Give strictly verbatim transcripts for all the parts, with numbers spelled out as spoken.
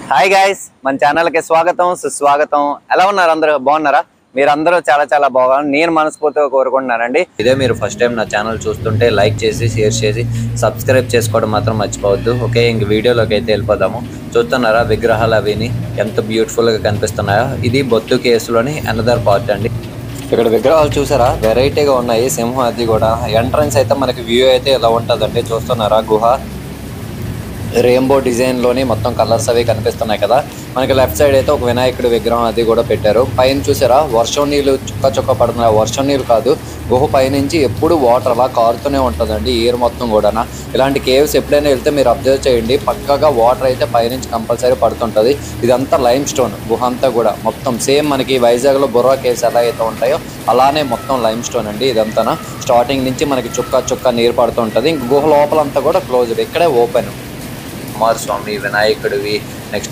Hi guys, మన ఛానల్కి స్వాగతం సుస్వాగతం. ఎలా ఉన్నారు? అందరూ బాగున్నారా? మీరందరూ చాలా చాలా బాగున్నారు. నేను మనస్ఫూర్తిగా కోరుకుంటున్నానండి. ఇదే మీరు ఫస్ట్ టైం నా ఛానల్ చూస్తుంటే లైక్ చేసి షేర్ చేసి సబ్స్క్రైబ్ చేసుకోవడం మాత్రం మర్చిపోవద్దు. ఓకే, ఇంక వీడియోలోకి అయితే వెళ్ళిపోదాము. చూస్తున్నారా విగ్రహాలు అవిని ఎంత బ్యూటిఫుల్గా కనిపిస్తున్నాయో? ఇది బొత్తు కేసులోని అనదర్ పార్ట్ అండి. ఇక్కడ విగ్రహాలు చూసారా, వెరైటీగా ఉన్నాయి. సింహం అది కూడా. ఎంట్రన్స్ అయితే మనకి వ్యూ అయితే ఇలా ఉంటుందండి. చూస్తున్నారా గుహ రెయిన్బో డిజైన్ లోని మొత్తం కలర్స్ అవి కనిపిస్తున్నాయి కదా. మనకి లెఫ్ట్ సైడ్ అయితే ఒక వినాయకుడి విగ్రహం అది కూడా పెట్టారు. పైన చూసారా వర్షం నీళ్ళు చుక్క చుక్క పడుతున్నాయి. వర్షం నీళ్ళు కాదు, గుహ పైనుంచి ఎప్పుడు వాటర్ అలా కారుతూనే ఉంటుందండి ఇయర్ మొత్తం కూడా. ఇలాంటి కేవ్స్ ఎప్పుడైనా వెళ్తే మీరు అబ్జర్వ్ చేయండి, పక్కగా వాటర్ అయితే పైనుంచి కంపల్సరీ పడుతుంటుంది. ఇదంతా లైమ్ స్టోన్ గుహ అంతా కూడా మొత్తం సేమ్ మనకి వైజాగ్లో బొర్రా కేవ్స్ ఎలా అయితే ఉంటాయో అలానే మొత్తం లైమ్ స్టోన్ అండి ఇదంతా. స్టార్టింగ్ నుంచి మనకి చుక్క చుక్క నీరు పడుతుంటుంది. ఇంక గుహ లోపలంతా కూడా క్లోజ్డ్, ఇక్కడే ఓపెన్. కుమారస్వామి వినాయకుడివి, నెక్స్ట్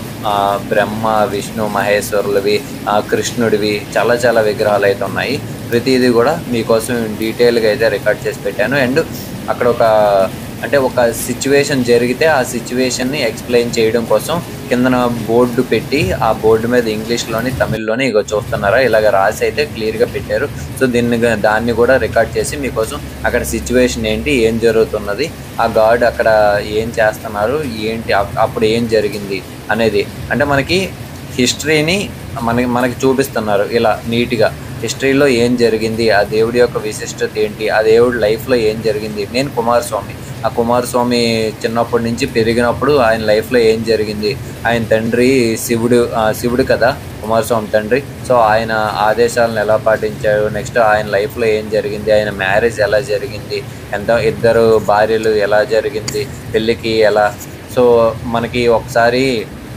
బ్రహ్మ విష్ణు మహేశ్వరులవి, కృష్ణుడివి చాలా చాలా విగ్రహాలు అయితే ఉన్నాయి. ప్రతిదీ కూడా మీకోసం డీటెయిల్గా అయితే రికార్డ్ చేసి పెట్టాను. అండ్ అక్కడ ఒక అంటే ఒక సిచ్యువేషన్ జరిగితే ఆ సిచ్యువేషన్ని ఎక్స్ప్లెయిన్ చేయడం కోసం కిందన బోర్డు పెట్టి ఆ బోర్డు మీద ఇంగ్లీష్లోని తమిళ్లోని ఇగో చూస్తున్నారా ఇలాగ రాసి అయితే క్లియర్గా పెట్టారు. సో దీన్ని దాన్ని కూడా రికార్డ్ చేసి మీకోసం అక్కడ సిచ్యువేషన్ ఏంటి, ఏం జరుగుతున్నది, ఆ గాడ్ అక్కడ ఏం చేస్తున్నారు, ఏంటి అప్పుడు ఏం జరిగింది అనేది అంటే మనకి హిస్టరీని మనకి మనకి చూపిస్తున్నారు ఇలా నీట్గా. హిస్టరీలో ఏం జరిగింది, ఆ దేవుడి యొక్క విశిష్టత ఏంటి, ఆ దేవుడి లైఫ్లో ఏం జరిగింది. నేను కుమారస్వామి, ఆ కుమారస్వామి చిన్నప్పటి నుంచి పెరిగినప్పుడు ఆయన లైఫ్లో ఏం జరిగింది, ఆయన తండ్రి శివుడు శివుడు కదా కుమారస్వామి తండ్రి. సో ఆయన ఆదేశాలను ఎలా పాటించాడు, నెక్స్ట్ ఆయన లైఫ్లో ఏం జరిగింది, ఆయన మ్యారేజ్ ఎలా జరిగింది, ఎంత ఇద్దరు భార్యలు ఎలా జరిగింది, పెళ్ళికి ఎలా. సో మనకి ఒకసారి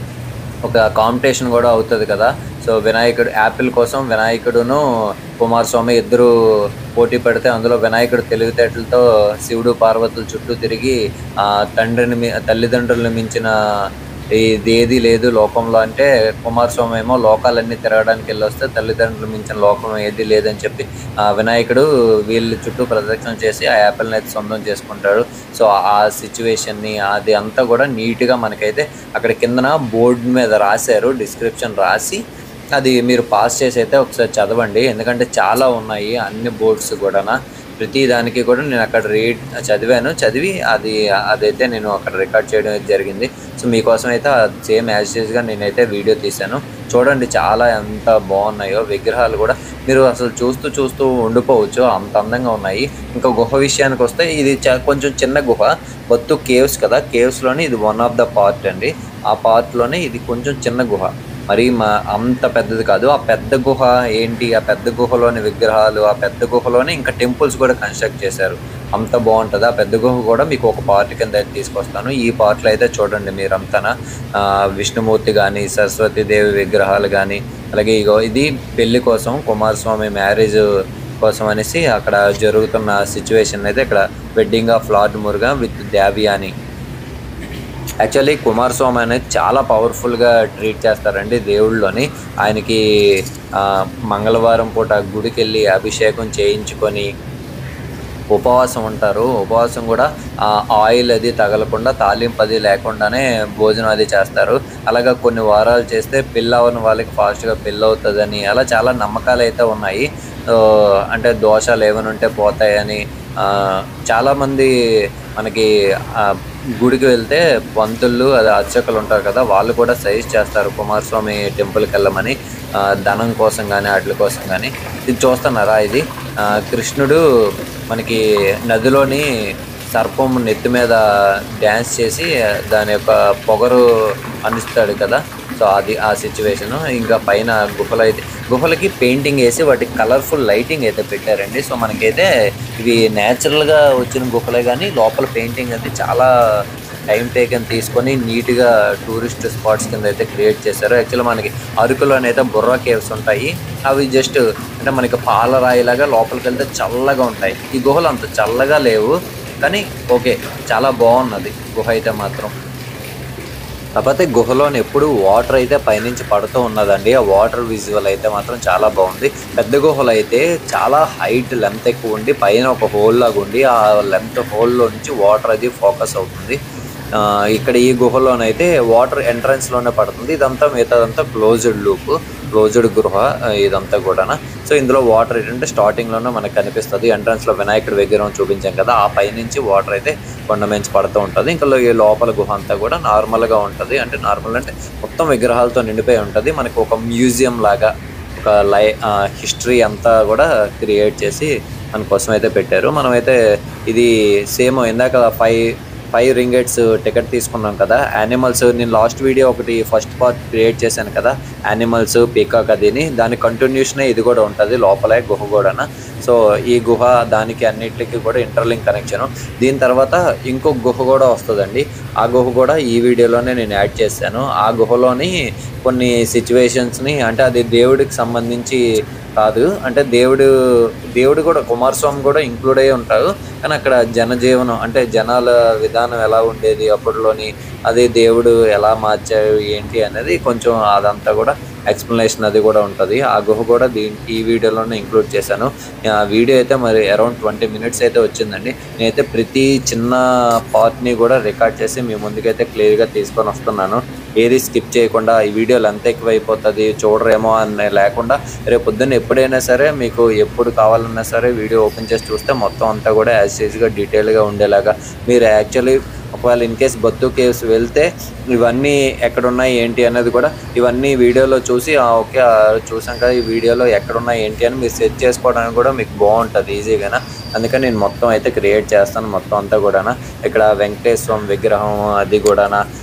ఒక కాంపిటీషన్ కూడా అవుతుంది కదా. సో వినాయకుడు యాపిల్ కోసం వినాయకుడును కుమారస్వామి ఇద్దరు పోటీ పెడితే అందులో వినాయకుడు తెలివితేటలతో శివుడు పార్వతుల చుట్టూ తిరిగి ఆ తండ్రిని తల్లిదండ్రులను మించిన ఇది ఏది లేదు లోకంలో అంటే, కుమారస్వామి ఏమో లోకాలన్నీ తిరగడానికి వెళ్ళి వస్తే తల్లిదండ్రులు మించిన లోకం ఏది లేదని చెప్పి ఆ వినాయకుడు వీళ్ళ చుట్టూ ప్రదక్షిణ చేసి ఆ యాపిల్ని అయితే సొంతం చేసుకుంటాడు. సో ఆ సిచ్యువేషన్ని అది అంతా కూడా నీట్గా మనకైతే అక్కడ కిందన బోర్డు మీద రాశారు, డిస్క్రిప్షన్ రాసి. అది మీరు పాస్ చేసి అయితే ఒకసారి చదవండి, ఎందుకంటే చాలా ఉన్నాయి అన్ని బోర్డ్స్ కూడా. ప్రతి దానికి కూడా నేను అక్కడ రీడ్ చదివాను, చదివి అది అదైతే నేను అక్కడ రికార్డ్ చేయడం జరిగింది. సో మీకోసం అయితే సేమ్ యాజ్ యూజ్గా నేనైతే వీడియో తీశాను. చూడండి చాలా ఎంత బాగున్నాయో విగ్రహాలు కూడా. మీరు అసలు చూస్తూ చూస్తూ ఉండిపోవచ్చు, అంత అందంగా ఉన్నాయి. ఇంకా గుహ విషయానికి వస్తే ఇది కొంచెం చిన్న గుహ, బత్తు కేవ్స్ కదా, కేవ్స్లోని ఇది వన్ ఆఫ్ ద పార్ట్ అండి. ఆ పార్ట్లోనే ఇది కొంచెం చిన్న గుహ, మరి మా అంత పెద్దది కాదు. ఆ పెద్ద గుహ ఏంటి, ఆ పెద్ద గుహలోని విగ్రహాలు, ఆ పెద్ద గుహలోనే ఇంకా టెంపుల్స్ కూడా కన్స్ట్రక్ట్ చేశారు. అంత బాగుంటుంది. ఆ పెద్ద గుహ కూడా మీకు ఒక పార్ట్ కింద అయితే తీసుకొస్తాను. ఈ పార్ట్లో అయితే చూడండి మీరంతా విష్ణుమూర్తి కానీ సరస్వతీదేవి విగ్రహాలు కానీ, అలాగే ఇగో ఇది పెళ్లి కోసం కుమారస్వామి మ్యారేజ్ కోసం అనేసి అక్కడ జరుగుతున్న సిచ్యువేషన్ అయితే ఇక్కడ wedding of lord Muruga with Devyani. Actually Kumaraswamy అనేది చాలా పవర్ఫుల్గా ట్రీట్ చేస్తారండి దేవుళ్ళలోని. ఆయనకి మంగళవారం పూట గుడికి వెళ్ళి అభిషేకం చేయించుకొని ఉపవాసం ఉంటారు. ఉపవాసం కూడా ఆయిల్ అది తగలకుండా తాలింపు అది లేకుండానే భోజనం అది చేస్తారు. అలాగా కొన్ని వారాలు చేస్తే పెళ్ళి అవ్వని వాళ్ళకి ఫాస్ట్గా పెళ్ళి అవుతుందని అలా చాలా నమ్మకాలు అయితే ఉన్నాయి. అంటే దోషాలు ఏమైనా ఉంటే పోతాయని చాలామంది మనకి గుడికి వెళ్తే పంతులు అది అర్చకులు ఉంటారు కదా, వాళ్ళు కూడా సజెస్ట్ చేస్తారు కుమారస్వామి టెంపుల్కి వెళ్ళమని, ధనం కోసం కానీ వాటి కోసం కానీ. ఇది చూస్తున్నారా, ఇది కృష్ణుడు మనకి నదిలోని సర్పం నెత్తి మీద డ్యాన్స్ చేసి దాని యొక్క పొగరు అనిస్తాడు కదా. సో అది ఆ సిచ్యువేషను. ఇంకా పైన గుహలు అయితే గుహలకి పెయింటింగ్ వేసి వాటికి కలర్ఫుల్ లైటింగ్ అయితే పెట్టారండి. సో మనకైతే ఇవి న్యాచురల్గా వచ్చిన గుహలే కానీ లోపల పెయింటింగ్ అయితే చాలా టైం టేకన్ తీసుకొని నీట్గా టూరిస్ట్ స్పాట్స్ కింద అయితే క్రియేట్ చేశారు. యాక్చువల్గా మనకి అరకులోనైతే బొర్రా కేవ్స్ ఉంటాయి, అవి జస్ట్ అంటే మనకి పాలరాయిలాగా లోపలికి వెళ్తే చల్లగా ఉంటాయి. ఈ గుహలు అంత చల్లగా లేవు కానీ ఓకే చాలా బాగున్నది గుహ అయితే మాత్రం. కాకపోతే గుహలోని ఎప్పుడు వాటర్ అయితే పైనుంచి పడుతూ ఉన్నదండి. ఆ వాటర్ విజువల్ అయితే మాత్రం చాలా బాగుంది. పెద్ద గుహలు అయితే చాలా హైట్ లెంత్ ఎక్కువ ఉండి పైన ఒక హోల్ లాగా ఉండి ఆ లెంత్ హోల్లో నుంచి వాటర్ అది ఫోకస్ అవుతుంది. ఇక్కడ ఈ గుహలోనైతే వాటర్ ఎంట్రన్స్ లోనే పడుతుంది. ఇదంతా మిగతాదంతా క్లోజ్డ్ లూప్, క్లోజ్డ్ గృహ ఇదంతా కూడా. సో ఇందులో వాటర్ ఏంటంటే స్టార్టింగ్ లోనే మనకు కనిపిస్తుంది. ఎంట్రన్స్ లో వినాయకుడి విగ్రహం చూపించాం కదా, ఆ పై నుంచి వాటర్ అయితే కొండ మించి పడుతూ ఉంటుంది. ఇంకా ఈ లోపల గుహ అంతా కూడా నార్మల్ గా ఉంటది. అంటే నార్మల్ అంటే మొత్తం విగ్రహాలతో నిండిపోయి ఉంటది. మనకి ఒక మ్యూజియం లాగా ఒక లై హిస్టరీ అంతా కూడా క్రియేట్ చేసి మన కోసం అయితే పెట్టారు. మనమైతే ఇది సేమ్ ఇందాక ఫైవ్ ఫైవ్ రింగెట్స్ టికెట్ తీసుకున్నాం కదా, యానిమల్స్ నేను లాస్ట్ వీడియో ఒకటి ఫస్ట్ పార్ట్ క్రియేట్ చేశాను కదా, యానిమల్స్ పీకాక్ అదిని, దాని కంటిన్యూషనే ఇది కూడా ఉంటుంది లోపలే గుహ కూడా. సో ఈ గుహ దానికి అన్నిటికీ కూడా ఇంటర్లింక్ కనెక్షన్. దీని తర్వాత ఇంకొక గుహ కూడా వస్తుందండి. ఆ గుహ కూడా ఈ వీడియోలోనే నేను యాడ్ చేశాను. ఆ గుహలోని కొన్ని సిచ్యువేషన్స్ని, అంటే అది దేవుడికి సంబంధించి కాదు, అంటే దేవుడు దేవుడు కూడా కుమారస్వామి కూడా ఇంక్లూడ్ అయ్యి ఉంటారు. కానీ అక్కడ జనజీవనం అంటే జనాల విధానం ఎలా ఉండేది అప్పట్లోని, అది దేవుడు ఎలా మార్చారు ఏంటి అనేది కొంచెం అదంతా కూడా ఎక్స్ప్లెనేషన్ అది కూడా ఉంటుంది. ఆ గుహ కూడా దీని ఈ వీడియోలోనే ఇంక్లూడ్ చేశాను. ఆ వీడియో అయితే మరి అరౌండ్ ట్వంటీ మినిట్స్ అయితే వచ్చిందండి. నేనైతే ప్రతి చిన్న పార్ట్ని కూడా రికార్డ్ చేసి మీ ముందుకైతే క్లియర్గా తీసుకొని వస్తున్నాను. ఏది స్కిప్ చేయకుండా. ఈ వీడియోలు ఎంత ఎక్కువ అయిపోతుంది చూడరేమో అని లేకుండా, రేపు పొద్దున్న ఎప్పుడైనా సరే మీకు ఎప్పుడు కావాలన్నా సరే వీడియో ఓపెన్ చేసి చూస్తే మొత్తం అంతా కూడా యాజ్ ఈజ్గా డీటెయిల్గా ఉండేలాగా. మీరు యాక్చువల్లీ ఒకవేళ ఇన్ కేస్ బత్తు కేవ్స్ వెళ్తే ఇవన్నీ ఎక్కడున్నాయి ఏంటి అనేది కూడా ఇవన్నీ వీడియోలో చూసి ఓకే చూసాం కదా ఈ వీడియోలో ఎక్కడున్నాయి ఏంటి అని మీరు సెర్చ్ చేసుకోవడానికి కూడా మీకు బాగుంటుంది ఈజీగా. అందుకని నేను మొత్తం అయితే క్రియేట్ చేస్తాను మొత్తం అంతా కూడా. ఇక్కడ వెంకటేశ్వరం విగ్రహం అది కూడా,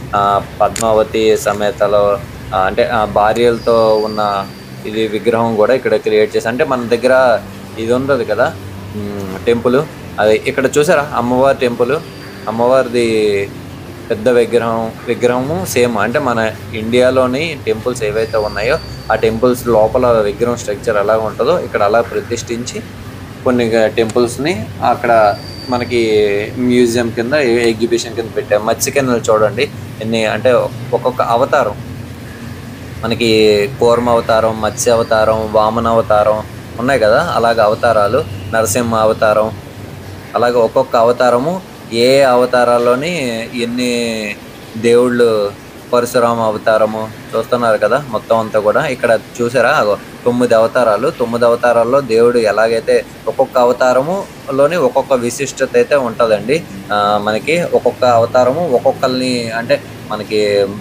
పద్మావతి సమేతలో అంటే భార్యలతో ఉన్న ఇది విగ్రహం కూడా ఇక్కడ క్రియేట్ చేశాను. అంటే మన దగ్గర ఇది ఉంటుంది కదా టెంపుల్, అది ఇక్కడ చూసారా అమ్మవారి టెంపుల్, అమ్మవారిది పెద్ద విగ్రహం విగ్రహము సేమ్ అంటే మన ఇండియాలోని టెంపుల్స్ ఏవైతే ఉన్నాయో ఆ టెంపుల్స్ లోపల విగ్రహం స్ట్రక్చర్ ఎలా ఉంటుందో ఇక్కడ అలా ప్రతిష్ఠించి కొన్ని టెంపుల్స్ని అక్కడ మనకి మ్యూజియం కింద ఎగ్జిబిషన్ కింద పెట్టాం. మత్స్యకన్యలు చూడండి ఎన్ని, అంటే ఒక్కొక్క అవతారం మనకి కూర్మ అవతారం, మత్స్య అవతారం, వామన అవతారం ఉన్నాయి కదా, అలాగ అవతారాలు, నరసింహ అవతారం, అలాగే ఒక్కొక్క అవతారము ఏ అవతారాల్లోని ఎన్ని దేవుళ్ళు, పరశురామ అవతారము చూస్తున్నారు కదా మొత్తం అంతా కూడా. ఇక్కడ చూసారా తొమ్మిది అవతారాలు, తొమ్మిది అవతారాల్లో దేవుడు ఎలాగైతే ఒక్కొక్క అవతారములోని ఒక్కొక్క విశిష్టత అయితే ఉంటుందండి. మనకి ఒక్కొక్క అవతారము ఒక్కొక్కరిని అంటే మనకి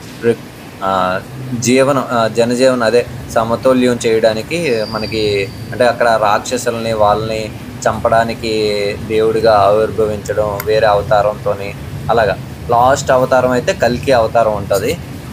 జీవనం జనజీవనం అదే సమతుల్యం చేయడానికి మనకి, అంటే అక్కడ రాక్షసుల్ని వాళ్ళని చంపడానికి దేవుడిగా ఆవిర్భవించడం వేరే అవతారంతో, అలాగా లాస్ట్ అవతారం అయితే కల్కి అవతారం ఉంటుంది.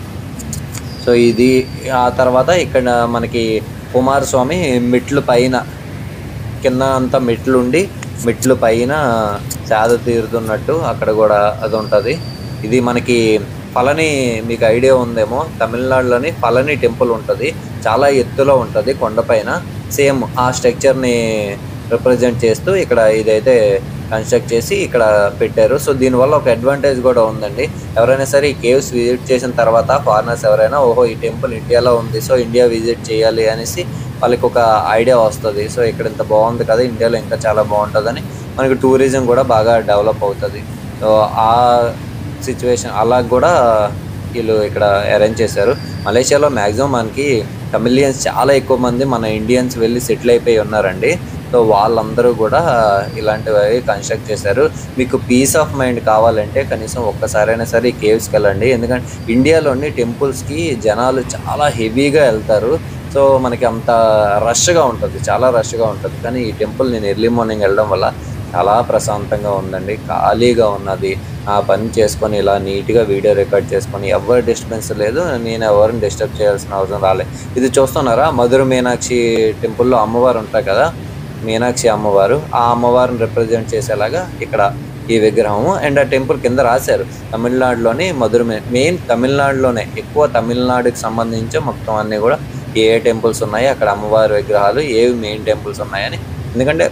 సో ఇది ఆ తర్వాత ఇక్కడ మనకి కుమారస్వామి మెట్లు పైన కింద అంతా మెట్లు ఉండి మెట్లు పైన సేద తీరుతున్నట్టు అక్కడ కూడా అది ఉంటుంది. ఇది మనకి పళని, మీకు ఐడియా ఉందేమో, తమిళనాడులోని పళని టెంపుల్ ఉంటుంది, చాలా ఎత్తులో ఉంటుంది కొండపైన. సేమ్ ఆ స్ట్రక్చర్ని రిప్రజెంట్ చేస్తూ ఇక్కడ ఇదైతే కన్స్ట్రక్ట్ చేసి ఇక్కడ పెట్టారు. సో దీనివల్ల ఒక అడ్వాంటేజ్ కూడా ఉందండి. ఎవరైనా సరే ఈ కేవ్స్ విజిట్ చేసిన తర్వాత ఫారినర్స్ ఎవరైనా ఓహో ఈ టెంపుల్ ఇండియాలో ఉంది, సో ఇండియా విజిట్ చేయాలి అనేసి వాళ్ళకి ఒక ఐడియా వస్తుంది. సో ఇక్కడ ఇంత బాగుంది కదా, ఇండియాలో ఇంకా చాలా బాగుంటుందని మనకి టూరిజం కూడా బాగా డెవలప్ అవుతుంది. సో ఆ సిచ్యువేషన్ అలా కూడా వీళ్ళు ఇక్కడ అరేంజ్ చేశారు. మలేషియాలో మ్యాక్సిమం మనకి తమిళియన్స్ చాలా ఎక్కువ మంది మన ఇండియన్స్ వెళ్ళి సెటిల్ అయిపోయి ఉన్నారండి. సో వాళ్ళందరూ కూడా ఇలాంటివి కన్స్ట్రక్ట్ చేశారు. మీకు పీస్ ఆఫ్ మైండ్ కావాలంటే కనీసం ఒక్కసారైనా సరే ఈ కేవ్స్కి వెళ్ళండి. ఎందుకంటే ఇండియాలోని టెంపుల్స్కి జనాలు చాలా హెవీగా వెళ్తారు. సో మనకి అంత రష్గా ఉంటుంది, చాలా రష్గా ఉంటుంది. కానీ ఈ టెంపుల్ నేను ఎర్లీ మార్నింగ్ వెళ్ళడం వల్ల చాలా ప్రశాంతంగా ఉందండి, ఖాళీగా ఉన్నది. ఆ పని చేసుకొని ఇలా నీట్గా వీడియో రికార్డ్ చేసుకొని ఎవరు డిస్టర్బెన్స్ లేదు, నేను ఎవరిని డిస్టర్బ్ చేయాల్సిన అవసరం రాలేదు. ఇది చూస్తున్నారా, మధుర మీనాక్షి టెంపుల్లో అమ్మవారు ఉంటారు కదా, మీనాక్షి అమ్మవారు, ఆ అమ్మవారిని రిప్రజెంట్ చేసేలాగా ఇక్కడ ఈ విగ్రహము. అండ్ ఆ టెంపుల్ కింద రాశారు తమిళనాడులోని మధుర, మెయిన్ తమిళనాడులోనే ఎక్కువ, తమిళనాడుకి సంబంధించి మొత్తం అన్నీ కూడా ఏ ఏ టెంపుల్స్ ఉన్నాయి అక్కడ అమ్మవారి విగ్రహాలు ఏవి మెయిన్ టెంపుల్స్ ఉన్నాయని. ఎందుకంటే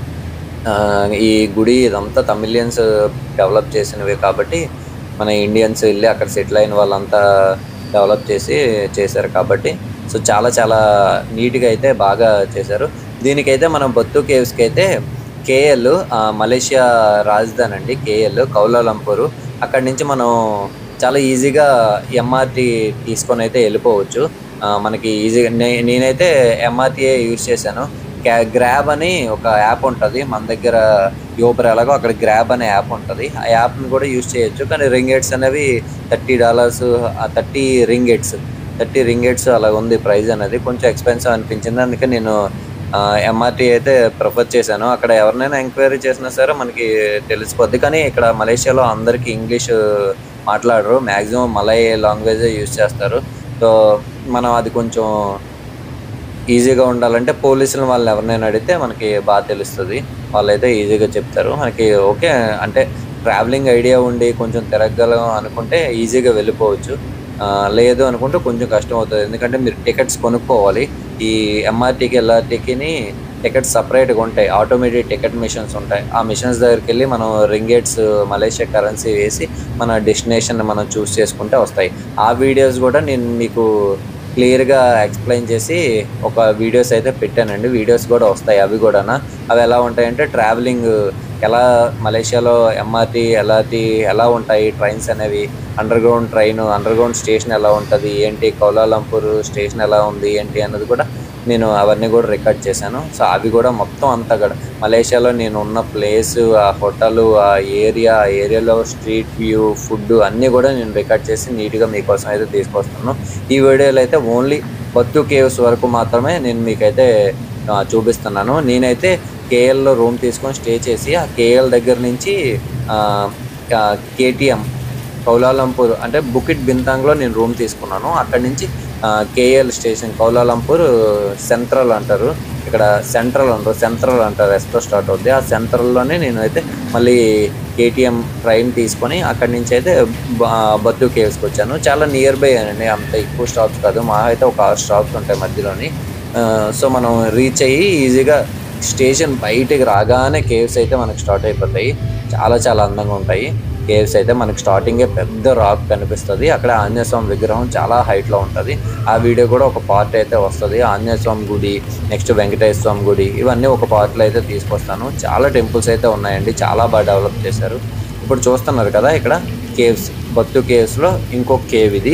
ఈ గుడి ఇదంతా తమిళియన్స్ డెవలప్ చేసినవి కాబట్టి మన ఇండియన్స్ వెళ్ళి అక్కడ సెటిల్ అయిన వాళ్ళంతా డెవలప్ చేసి చేశారు కాబట్టి సో చాలా చాలా నీట్గా అయితే బాగా చేశారు. దీనికైతే మనం బత్తు కేవ్స్కి అయితే కేఎల్ మలేషియా రాజధాని అండి, కేఎల్ కౌలాలంపూర్. అక్కడి నుంచి మనం చాలా ఈజీగా ఎంఆర్టీ తీసుకొని అయితే వెళ్ళిపోవచ్చు. మనకి ఈజీగా నే నేనైతే ఎంఆర్టీయే యూజ్ చేశాను. క్యా గ్రాబ్ అని ఒక యాప్ ఉంటుంది మన దగ్గర. యూబర్ ఎలాగో అక్కడ గ్రాబ్ అనే యాప్ ఉంటుంది. ఆ యాప్ని కూడా యూజ్ చేయొచ్చు. కానీ రింగేట్స్ అనేవి thirty dollars thirty ringgits thirty ringgits అలా ఉంది ప్రైస్ అనేది. కొంచెం ఎక్స్పెన్సివ్ అనిపించింది. అందుకే నేను ఎంఆర్టీ అయితే ప్రిఫర్ చేశాను. అక్కడ ఎవరినైనా ఎంక్వైరీ చేసినా సరే మనకి తెలిసిపోద్ది. కానీ ఇక్కడ మలేషియాలో అందరికీ ఇంగ్లీష్ మాట్లాడరు. మ్యాక్సిమం మలయ్ లాంగ్వేజే యూజ్ చేస్తారు. సో మనం అది కొంచెం ఈజీగా ఉండాలంటే పోలీసులు వాళ్ళు ఎవరినైనా అడిగితే మనకి బాగా తెలుస్తుంది. వాళ్ళైతే ఈజీగా చెప్తారు మనకి. ఓకే అంటే ట్రావెలింగ్ ఐడియా ఉండి కొంచెం తిరగగలం అనుకుంటే ఈజీగా వెళ్ళిపోవచ్చు. లేదు అనుకుంటే కొంచెం కష్టం అవుతుంది. ఎందుకంటే మీరు టికెట్స్ కొనుక్కోవాలి. ఈ ఎంఆర్టీకి ఎల్ఆర్టీకిని టికెట్స్ సపరేట్గా ఉంటాయి. ఆటోమేటిక్ టికెట్ మిషన్స్ ఉంటాయి. ఆ మిషన్స్ దగ్గరికి వెళ్ళి మనం రింగేట్స్ మలేషియా కరెన్సీ వేసి మన డెస్టినేషన్ మనం చూస్ చేసుకుంటే వస్తాయి. ఆ వీడియోస్ కూడా నేను మీకు క్లియర్గా ఎక్స్ప్లెయిన్ చేసి ఒక వీడియోస్ అయితే పెట్టానండి. వీడియోస్ కూడా వస్తాయి అవి కూడా. అవి ఎలా ఉంటాయంటే ట్రావెలింగ్ ఎలా మలేషియాలో ఎంఆర్టీ ఎల్ఆర్టీ ఎలా ఉంటాయి, ట్రైన్స్ అనేవి, underground train underground station ఎలా ఉంటుంది ఏంటి, కౌలాలంపూర్ స్టేషన్ ఎలా ఉంది ఏంటి అన్నది కూడా నేను అవన్నీ కూడా రికార్డ్ చేశాను. సో అవి కూడా మొత్తం అంతా కూడా మలేషియాలో నేను ఉన్న ప్లేసు, ఆ హోటలు, ఆ ఏరియా ఆ ఏరియాలో స్ట్రీట్ వ్యూ, ఫుడ్ అన్నీ కూడా నేను రికార్డ్ చేసి నీట్గా మీకోసం అయితే తీసుకొస్తాను. ఈ వీడియోలో అయితే ఓన్లీ బత్తు కేవ్స్ వరకు మాత్రమే నేను మీకైతే చూపిస్తున్నాను. నేనైతే కేఎల్లో రూమ్ తీసుకొని స్టే చేసి ఆ కేఎల్ దగ్గర నుంచి కేటీఎం కౌలాలంపూర్ అంటే బుకిట్ బింతాంగ్లో నేను రూమ్ తీసుకున్నాను. అక్కడి నుంచి కేఎల్ స్టేషన్ కౌలాలంపూర్ సెంట్రల్ అంటారు. ఇక్కడ సెంట్రల్ అంటారు సెంట్రల్ అంటారు ఎస్తో స్టార్ట్ అవుద్ది. ఆ సెంట్రల్లోనే నేను అయితే మళ్ళీ కేటీఎం ట్రైన్ తీసుకొని అక్కడి నుంచి అయితే బత్తు కేవ్స్కి వచ్చాను. చాలా నియర్ బై అండి, అంత ఎక్కువ స్టాప్స్ కాదు. మా అయితే ఒక ఆరు స్టాప్స్ ఉంటాయి మధ్యలోని. సో మనం రీచ్ అయ్యి ఈజీగా స్టేషన్ బయటికి రాగానే కేవ్స్ అయితే మనకు స్టార్ట్ అయిపోతాయి. చాలా చాలా అందంగా ఉంటాయి కేవ్స్ అయితే. మనకి స్టార్టింగే పెద్ద రాక్ కనిపిస్తుంది. అక్కడ ఆంజనేయ స్వామి విగ్రహం చాలా హైట్లో ఉంటుంది. ఆ వీడియో కూడా ఒక పార్ట్ అయితే వస్తుంది. ఆంజనేయ స్వామి గుడి, నెక్స్ట్ వెంకటేశ్వర స్వామి గుడి, ఇవన్నీ ఒక పార్ట్లో అయితే తీసుకొస్తాను. చాలా టెంపుల్స్ అయితే ఉన్నాయండి, చాలా బాగా డెవలప్ చేశారు. ఇప్పుడు చూస్తున్నారు కదా ఇక్కడ కేవ్స్, బత్తు కేవ్స్లో ఇంకొక కేవ్ ఇది.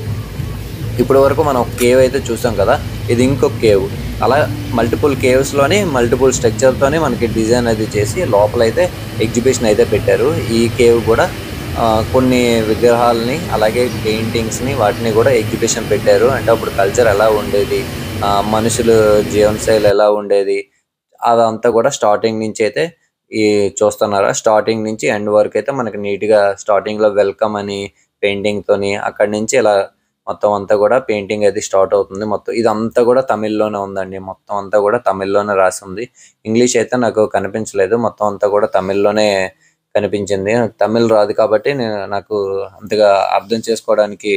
ఇప్పటి వరకు మనం ఒక కేవ్ అయితే చూసాం కదా, ఇది ఇంకొక కేవ్. అలా మల్టిపుల్ కేవ్స్లోని మల్టిపుల్ స్ట్రక్చర్తోనే మనకి డిజైన్ అది చేసి లోపలైతే ఎగ్జిబిషన్ అయితే పెట్టారు. ఈ కేవ్ కూడా కొన్ని విగ్రహాలని అలాగే పెయింటింగ్స్ని వాటిని కూడా ఎగ్జిబిషన్ పెట్టారు. అంటే అప్పుడు కల్చర్ ఎలా ఉండేది, మనుషులు జీవనశైలి ఎలా ఉండేది, అదంతా కూడా స్టార్టింగ్ నుంచి అయితే ఈ చూస్తున్నారా. స్టార్టింగ్ నుంచి ఎండ్ వరకు అయితే మనకి నీట్గా స్టార్టింగ్లో వెల్కమ్ అని పెయింటింగ్తోని అక్కడి నుంచి ఇలా మొత్తం అంతా కూడా పెయింటింగ్ అయితే స్టార్ట్ అవుతుంది. మొత్తం ఇదంతా కూడా తమిళ్లోనే ఉందండి. మొత్తం అంతా కూడా తమిళ్లోనే రాసి ఉంది. ఇంగ్లీష్ అయితే నాకు కనిపించలేదు. మొత్తం అంతా కూడా తమిళ్లోనే కనిపించింది. తమిళ్ రాదు కాబట్టి నేను నాకు అంతగా అర్థం చేసుకోవడానికి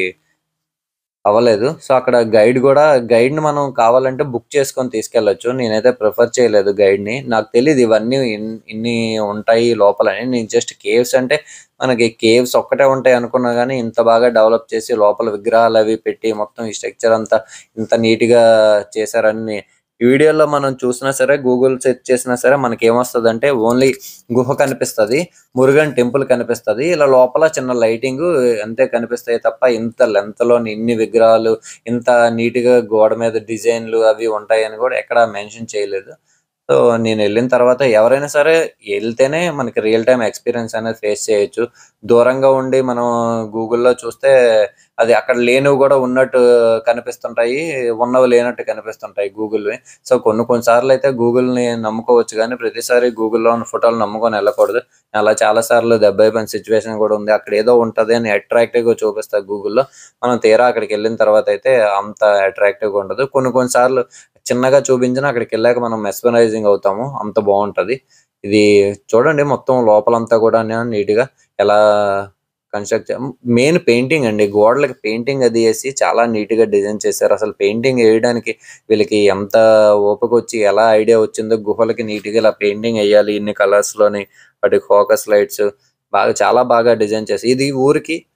అవ్వలేదు. సో అక్కడ గైడ్ కూడా గైడ్ని మనం కావాలంటే బుక్ చేసుకొని తీసుకెళ్ళొచ్చు. నేనైతే ప్రిఫర్ చేయలేదు గైడ్ని. నాకు తెలియదు ఇవన్నీ ఇన్ని ఉంటాయి లోపలని. నేను జస్ట్ కేవ్స్ అంటే మనకి కేవ్స్ ఒక్కటే ఉంటాయి అనుకున్నా కానీ ఇంత బాగా డెవలప్ చేసి లోపల విగ్రహాలు అవి పెట్టి మొత్తం ఈ స్ట్రక్చర్ అంతా ఇంత నీట్గా చేశారని ఈ వీడియోలో మనం చూసినా సరే, గూగుల్ సెర్చ్ చేసినా సరే మనకి ఏమొస్తుంది అంటే ఓన్లీ గుహ కనిపిస్తుంది, మురుగన్ టెంపుల్ కనిపిస్తుంది, ఇలా లోపల చిన్న లైటింగ్ అంతే కనిపిస్తాయి తప్ప ఇంత లెంత్లో ఇన్ని విగ్రహాలు ఇంత నీట్గా గోడ మీద డిజైన్లు అవి ఉంటాయని కూడా ఎక్కడ మెన్షన్ చేయలేదు. సో నేను వెళ్ళిన తర్వాత ఎవరైనా సరే వెళ్తేనే మనకి రియల్ టైం ఎక్స్పీరియన్స్ అనేది ఫేస్ చేయొచ్చు. దూరంగా ఉండి మనం గూగుల్లో చూస్తే అది అక్కడ లేనివి కూడా ఉన్నట్టు కనిపిస్తుంటాయి, ఉన్నవి లేనట్టు కనిపిస్తుంటాయి గూగుల్వి. సో కొన్ని కొన్నిసార్లు అయితే గూగుల్ని నమ్ముకోవచ్చు కానీ ప్రతిసారి గూగుల్లో ఉన్న ఫోటోలు నమ్ముకొని వెళ్ళకూడదు. అలా చాలా సార్లు దెబ్బ అయిపోయిన సిచ్యువేషన్ కూడా ఉంది. అక్కడ ఏదో ఉంటుంది అని అట్రాక్టివ్గా చూపిస్తారు గూగుల్లో. మనం తీరా అక్కడికి వెళ్ళిన తర్వాత అయితే అంత అట్రాక్టివ్గా ఉండదు. కొన్ని కొన్నిసార్లు చిన్నగా చూపించినా అక్కడికి వెళ్ళాక మనం మెస్మరైజింగ్ అవుతాము, అంత బాగుంటుంది. ఇది చూడండి మొత్తం లోపలంతా కూడా నీట్గా ఎలా కన్స్ట్రక్ట్ మెయిన్ పెయింటింగ్ అండి. గోడలకి పెయింటింగ్ అది వేసి చాలా నీట్గా డిజైన్ చేశారు. అసలు పెయింటింగ్ వేయడానికి వీళ్ళకి ఎంత ఓపిక వచ్చి ఎలా ఐడియా వచ్చిందో గుహలకి నీట్గా ఇలా పెయింటింగ్ వేయాలి ఇన్ని కలర్స్లోని, వాటి ఫోకస్ లైట్స్ బాగా చాలా బాగా డిజైన్ చేసి. ఇది ఊరికి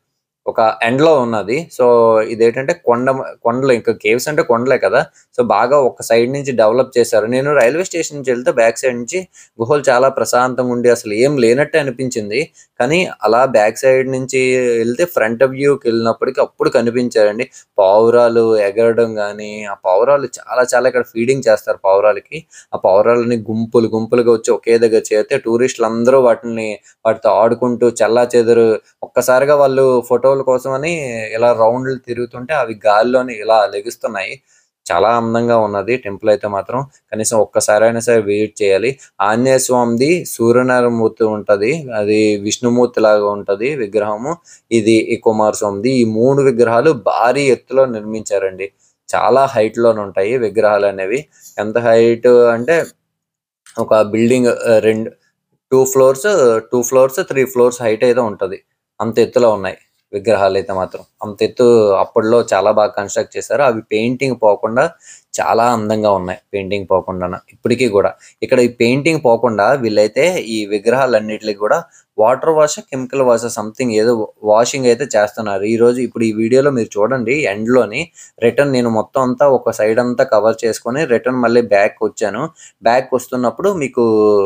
ఒక ఎండ్‌లో ఉన్నది. సో, ఇదేంటంటే కొండ కొండలు ఇంకా కేవ్స్ అంటే కొండలే కదా! సో, బాగా ఒక సైడ్ నుంచి డెవలప్ చేశారు. నేను రైల్వే స్టేషన్ నుంచి ఎళ్తే బ్యాక్ సైడ్ నుంచి గుహలు చాలా ప్రశాంతంగా ఉండి అసలు ఏం లేనట్టే అనిపించింది. కానీ అలా బ్యాక్ సైడ్ నుంచి ఎళ్తే ఫ్రంట్ వ్యూకెళ్ళినప్పటికి అప్పుడు కనిపించాయండి. పావురాలు ఎగరడం గాని, ఆ పావురాలు చాలా చాలా ఇక్కడ ఫీడింగ్ చేస్తారు పావురాలకి. ఆ పావురాలని గుంపులు గుంపులుగా వచ్చి ఒకే దగ్గర చేరితే టూరిస్టులందరూ వాటిల్ని వాటితో ఆడుకుంటూ చెల్లాచెదురు ఒక్కసారిగా వాళ్ళు ఫోటోల కోసమని ఇలా రౌండ్‌లు తిరుగుతుంటే అవి గాల్లోని ఇలా లెగుస్తున్నాయి. చాలా అందంగా ఉన్నది టెంపుల్ అయితే మాత్రం. కనీసం ఒక్కసారైనా సరే విజిట్ చేయాలి. ఆంజనేయ స్వామిది సూర్యనారాయణమూర్తి ఉంటది. అది విష్ణుమూర్తిలాగా ఉంటది విగ్రహము. ఇది ఈ కుమారస్వామిది. ఈ మూడు విగ్రహాలు భారీ ఎత్తులో నిర్మించారండి. చాలా హైట్‌లోనుంటాయి విగ్రహాలనేవి. ఎంత హైట్ అంటే ఒక బిల్డింగ్ ఆహ్, రెండు రెండు ఫ్లోర్స్, రెండు ఫ్లోర్స్, మూడు ఫ్లోర్స్ హైట్ అయితే ఉంటది. అంత ఎత్తులో ఉన్నాయి విగ్రహాలైతే మాత్రం. అంత ఎత్తు అప్పట్లో చాలా బాగా కన్‌స్ట్రక్ట్ చేశారు. అవి పెయింటింగ్ పోకుండా చాలా అందంగా ఉన్నాయి. పెయింటింగ్ పోకుండాన. ఇప్పటికి గూడా. ఇక్కడ ఈ పెయింటింగ్ పోకుండా వీళ్ళైతే ఈ విగ్రహాలన్నిట్లికి గూడా water wash, chemical wash something ఏదో వాషింగ్ అయితే చేస్తున్నారు. ఈరోజు ఇప్పుడు ఈ వీడియోలో మీరు చూడండి ఎండ్‌లోని రిటర్న్ నేను మొత్తం అంతా ఒక సైడ్ అంతా కవర్ చేసుకొని రిటర్న్ మళ్ళీ బ్యాక్‌కొచ్చాను. బ్యాక్‌కొస్తున్నప్పుడు మీకు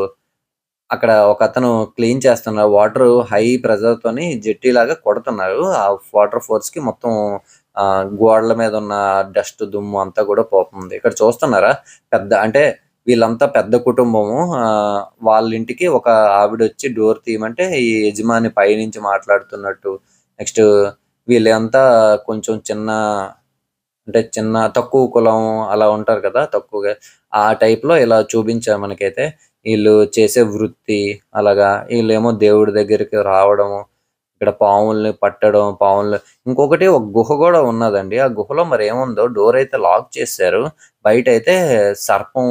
అక్కడ ఒకతను క్లీన్ చేస్తున్నారు. వాటరు హై ప్రెషర్‌తోని జెట్టీలాగా కొడుతున్నారు. ఆ వాటర్ ఫోర్స్‌కి మొత్తం ఆహ్, గోడల మీద ఉన్న డస్ట్, దుమ్ము అంతా కూడా పోతుంది. ఇక్కడ చూస్తున్నారా? పెద్ద అంటే వీళ్ళంతా పెద్ద కుటుంబము. ఆహ్, వాళ్ళ ఇంటికి ఒక ఆవిడొచ్చి డోర్ తీయమంటే ఈ యజమాని పైనుంచి మాట్లాడుతున్నట్టు. నెక్స్ట్ వీళ్ళంతా కొంచెం చిన్న అంటే చిన్న తక్కువ కులం అలా ఉంటారు కదా! తక్కువగా ఆ టైప్‌లో ఇలా చూపించారు మనకైతే. ఈళ్ళు చేసే వృత్తి అలాగా ఈళ్ళేమో దేవుడి దగ్గరికి రావడము, ఇక్కడ పాముల్ని పట్టడం, పాములు ఇంకొకటి ఒక గుహ గూడా ఉన్నదండి. ఆ గుహలో మరేముందో డోరయితే లాక్ చేసేశారు. బయటైతే సర్పం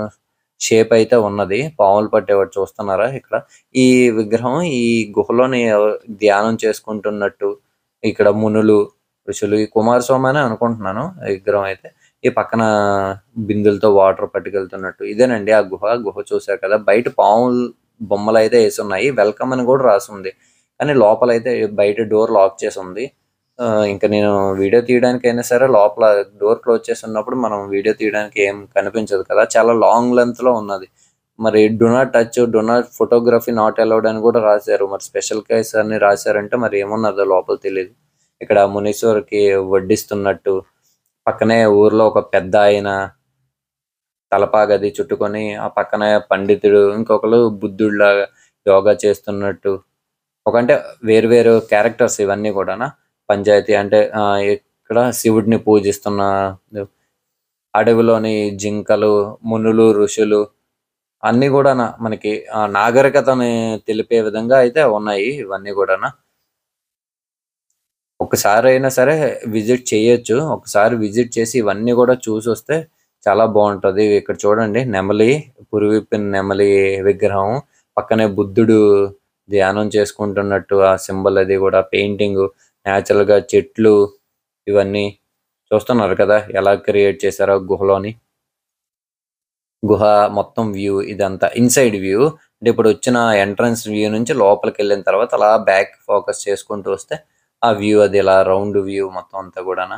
షేప్ అయితే ఉన్నది. పాములు పట్టేవాడు చూస్తున్నారా ఇక్కడ? ఈ విగ్రహం ఈ గుహలోని ధ్యానం చేసుకుంటున్నట్టు ఇక్కడ మునులు, ఋషులు ఈ కుమారస్వామి అనే అనుకుంటున్నాను ఈ విగ్రహం అయితే. ఈ పక్కన బిందెలతో వాటర్ పట్టుకెళ్తున్నట్టు. ఇదేనండి ఆ గుహ. గుహ చూసారు కదా! బయట పాములు బొమ్మలైతే యేసున్నాయి. వెల్కమ్ అని గూడా రాసుంది. కానీ లోపలైతే బయట డోర్ లాక్ చేసుంది. ఆహ్, ఇంక నేను వీడియో తీయడానికైనా సరే లోపల డోర్ క్లోజ్ చేసున్నప్పుడు మనం వీడియో తీయడానికి ఏం కనిపించదు కదా! చాలా లాంగ్ లెంగ్త్‌లో ఉన్నది. మరి do not touch, do not photography not allowed అని గూడా రాసారు. మరి స్పెషల్ కేస్ అని రాసారంటే మరి ఏమున్నదో లోపల తెలీదు. ఇక్కడ మునీశ్వరుకి వడ్డిస్తున్నట్టు, పక్కనే ఊర్లో ఒక పెద్దాయన తలపాగది చుట్టుకొని, ఆ పక్కన పండితుడు, ఇంకొకళ్ళు బుద్ధుడిలాగా యోగా చేస్తున్నట్టు. ఒక అంటే వేరు వేరు క్యారెక్టర్స్ ఇవన్నీ గూడానా. పంచాయతీ అంటే ఆహ్, ఇక్కడ శివుడిని పూజిస్తున్న అడవిలోని జింకలు, మునులు, ఋషులు అన్నీ గూడాన మనకి ఆహ్, నాగరికతని తెలిపే విధంగా అయితే ఉన్నాయి ఇవన్నీ గూడాన. ఒక్కసారైనా సరే విజిట్ చేయొచ్చు. ఒకసారి విజిట్ చేసి ఇవన్నీ గూడా చూసొస్తే చాలా బావుంటది. ఇక్కడ చూడండి నెమలి, పురివిప్పిన నెమలి విగ్రహం. పక్కనే బుద్ధుడు ధ్యానం చేసుకుంటున్నట్టు ఆ సింబల్ అది గూడా పెయింటింగు, నేచురల్‌గా చెట్లు ఇవన్నీ చూస్తున్నారు కదా! ఎలా క్రియేట్ చేశారో గుహలోని. గుహ మొత్తం వ్యూ ఇదంతా ఇన్‌సైడ్ వ్యూ. అంటే ఇప్పుడొచ్చిన ఎంట్రన్స్ వ్యూ నుంచి లోపలికెళ్ళిన తర్వాత అలా బ్యాక్ ఫోకస్ చేసుకుంటూ వస్తే ఆ వ్యూ అది ఇలా రౌండ్ వ్యూ మొత్తం అంతా గూడాన.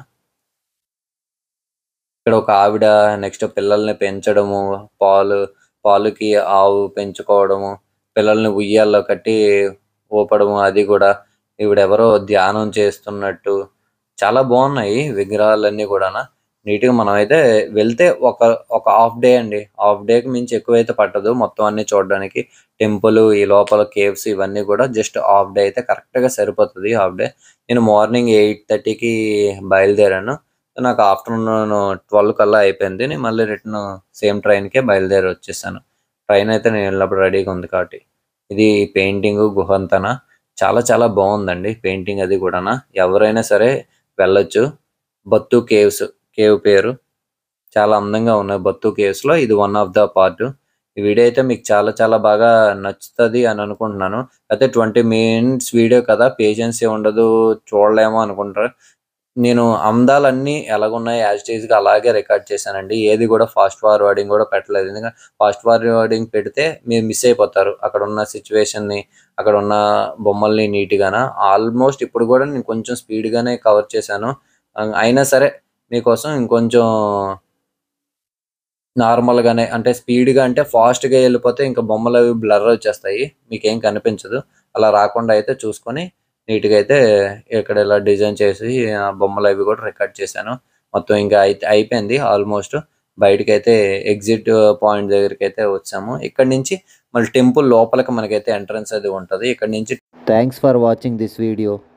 ఇక్కడ ఒక ఆవిడ నెక్స్ట్ పిల్లల్ని పెంచడము, పాలు పాలుకి ఆవు పెంచుకోవడము, పిల్లల్ని ఉయ్యాల్లో కట్టి ఊపడము అది గూడా. ఈవిడెవరో ధ్యానం చేస్తున్నట్టు. చాలా బావున్నాయి విగ్రహాలన్నీ గూడాన. నీట్‌గా మనమైతే వెళ్తే ఒక ఒక హాఫ్ డే అండి. హాఫ్ డేకి మించి ఎక్కువైతే పట్టదు మొత్తం అన్నీ చూడడానికి. టెంపులు, ఈ లోపల కేవ్స్ ఇవన్నీ గూడా జస్ట్ హాఫ్ డే అయితే కరెక్ట్‌గా సరిపోతది హాఫ్ డే. నేను మార్నింగ్ 8:30కి బయలుదేరాను. నాకు ఆఫ్టర్‌నూన్ పన్నెండు కల్లా అయిపోయింది. నేను మళ్ళీ రిటర్న్ సేమ్ ట్రైన్‌కే బయలుదేరి వచ్చేసాను. ట్రైన్ అయితే నేను ఎళ్ళినప్పుడు రెడీగా ఉంది కాబట్టి. ఇది పెయింటింగు గుహ అంతాన. చాలా చాలా బావుందండి పెయింటింగ్ అది గూడాన. ఎవరైనా సరే వెళ్ళొచ్చు. 'బత్తు కేవ్స్' కేవ్ పేరు. చాలా అందంగా ఉన్నాయి 'బత్తు కేవ్స్‌లో' ఇది వన్ ఆఫ్ ద పార్ట్. ఈ వీడియో అయితే మీకు చాలా చాలా బాగా నచ్చుతది అని అనుకుంటున్నాను. అయితే ఇరవై మినిట్స్ వీడియో కదా! పేషెన్సే ఉండదు చూడలేము అనుకుంటారు. నేను అందాలన్నీ ఎలాగున్నాయో యాజ్ ఇట్ ఈస్‌గా అలాగే రికార్డ్ చేశానండి. ఏది కూడా ఫాస్ట్ ఫార్వర్డింగ్ కూడా పెట్టలేదు. ఎందుకంటే ఫాస్ట్ ఫార్వర్డింగ్ పెడితే మీరు మిస్ అయిపోతారు. అక్కడున్న సిట్యుయేషన్‌ని, అక్కడున్న బొమ్మల్ని నీట్‌గాన. ఆల్మోస్ట్ ఇప్పుడు కూడా నేను కొంచెం స్పీడ్‌గానే కవర్ చేశాను. ఆహ్, అయినా సరే మీకోసం ఇంకొంచెం నార్మల్‌గానే అంటే స్పీడ్‌గా అంటే ఫాస్ట్‌గా ఎళ్ళిపోతే ఇంక బొమ్మలవి బ్లర్ వచ్చేస్తాయి. మీకేం కనిపించదు. అలా రాకుండా అయితే చూసుకొని నీట్‌గా అయితే ఇక్కడ ఇలా డిజైన్ చేసి ఆ బొమ్మలవి కూడా రికార్డ్ చేశాను. మొత్తం ఇంకా అయిత్ అయిపోయింది ఆల్మోస్ట్. బయటికైతే ఎగ్జిట్ పాయింట్ దగ్గరికైతే వచ్చాము. ఇక్కడి నుంచి మళ్ళీ టెంపుల్ లోపలికి మనకైతే ఎంట్రన్స్ అది ఉంటది. ఇక్కడి నుంచి Thanks for watching this video.